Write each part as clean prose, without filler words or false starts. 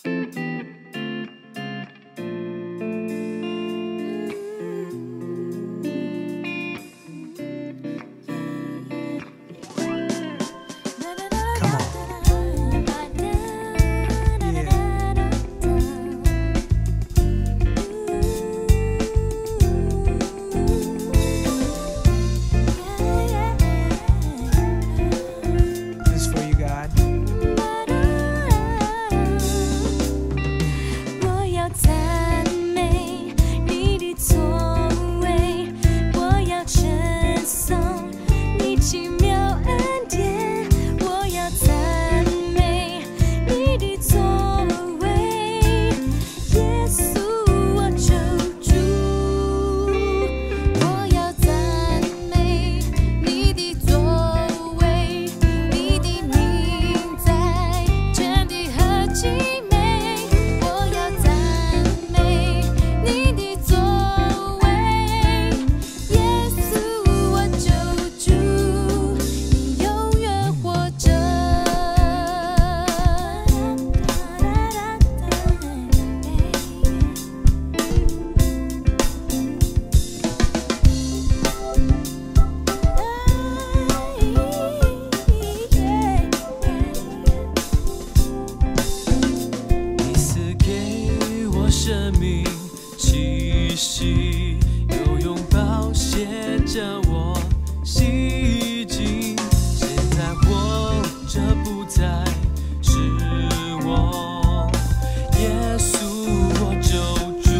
生命气息，有拥抱写着我心境。现在活着不再是我，耶稣我救主，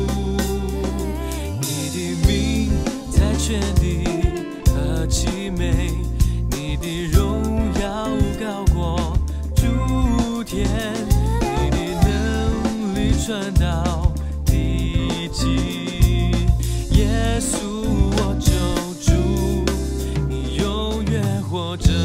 你的名在全地何其美，你的荣耀高过诸天。 传到地极，耶稣我救主，你永远活着。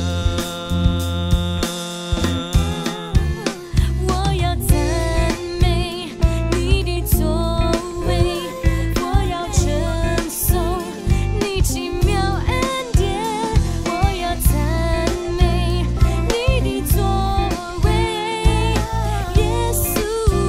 我要赞美你的作为，我要称颂你奇妙恩典。我要赞美你的作为，耶稣。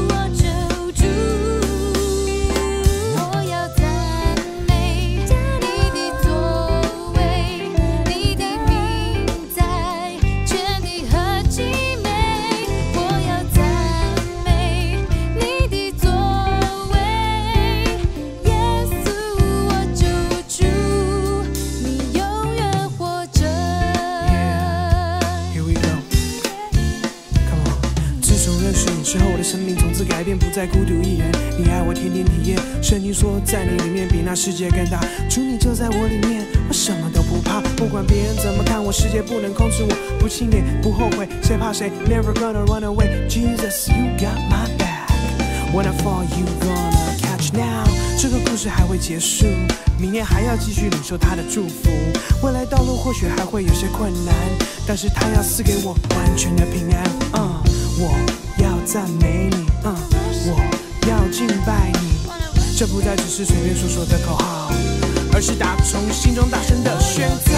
之后，我的生命从此改变，不再孤独一人。你爱我，天天体验。圣经说，在你里面比那世界更大。主你就在我里面，我什么都不怕。不管别人怎么看我，世界不能控制我。不气馁，不后悔，谁怕谁 ？Never gonna run away. Jesus, you got my back. When I fall, you gonna catch now. 这个故事还未结束，明年还要继续领受他的祝福。未来道路或许还会有些困难，但是他要赐给我完全的平安。我要赞美你，我要敬拜你。这不再只是随便说说的口号，而是打从心中大声的宣告。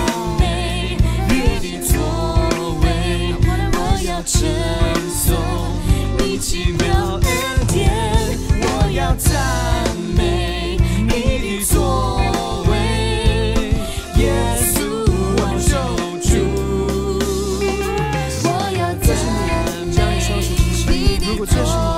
你的作为，我要称颂你奇妙恩典。我要赞美你的作为，耶稣我救主。我要赞美。 如果这是你。